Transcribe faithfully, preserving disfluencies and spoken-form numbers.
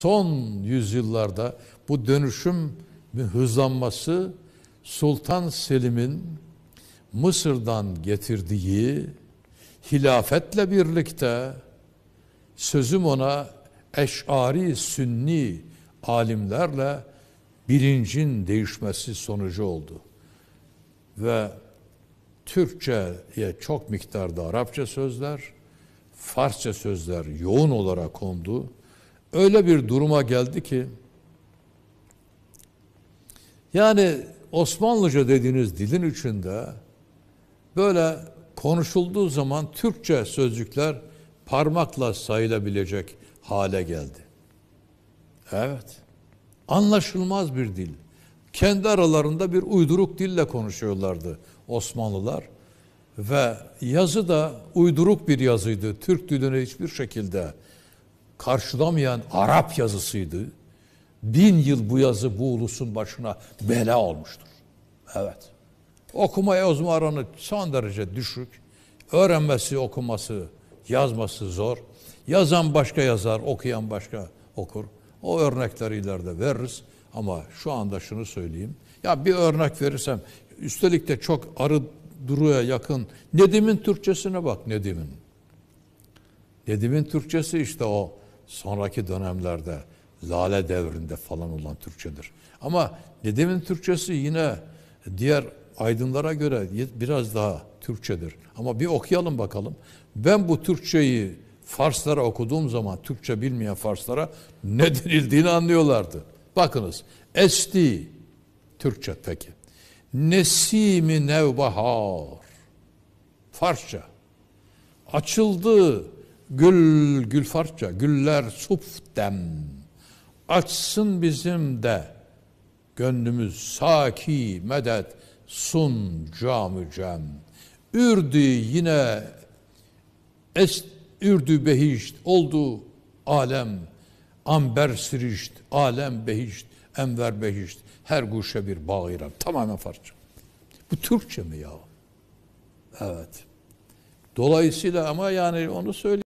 Son yüzyıllarda bu dönüşüm hızlanması Sultan Selim'in Mısır'dan getirdiği hilafetle birlikte sözüm ona Eş'ari Sünni alimlerle bilincin değişmesi sonucu oldu. Ve Türkçe'ye çok miktarda Arapça sözler, Farsça sözler yoğun olarak kondu. Öyle bir duruma geldi ki, yani Osmanlıca dediğiniz dilin içinde böyle konuşulduğu zaman Türkçe sözcükler parmakla sayılabilecek hale geldi. Evet, anlaşılmaz bir dil. Kendi aralarında bir uyduruk dille konuşuyorlardı Osmanlılar. Ve yazı da uyduruk bir yazıydı. Türk dilini hiçbir şekilde karşılamayan Arap yazısıydı. Bin yıl bu yazı bu ulusun başına bela olmuştur. Evet. Okuma yazma oranı son derece düşük. Öğrenmesi, okuması, yazması zor. Yazan başka yazar, okuyan başka okur. O örnekleri ileride veririz. Ama şu anda şunu söyleyeyim. Ya bir örnek verirsem, üstelik de çok arı duruya yakın. Nedim'in Türkçesine bak, Nedim'in. Nedim'in Türkçesi işte o sonraki dönemlerde, Lale devrinde falan olan Türkçedir. Ama Nedim'in Türkçesi yine diğer aydınlara göre biraz daha Türkçedir. Ama bir okuyalım bakalım. Ben bu Türkçeyi Farslara okuduğum zaman, Türkçe bilmeyen Farslara ne denildiğini anlıyorlardı. Bakınız, esti Türkçe peki. Nesimi nevbahar, Farsça. Açıldı gül, gül Farsça, güller suftem. Açsın bizim de gönlümüz saki medet sun camü cem. Ürdü yine es, ürdü behişt oldu alem. Amber sirişt, alem behişt, enver behişt. Her guşe bir bağıram. Tamamen Farsça. Bu Türkçe mi ya? Evet. Dolayısıyla ama yani onu söyleyeyim.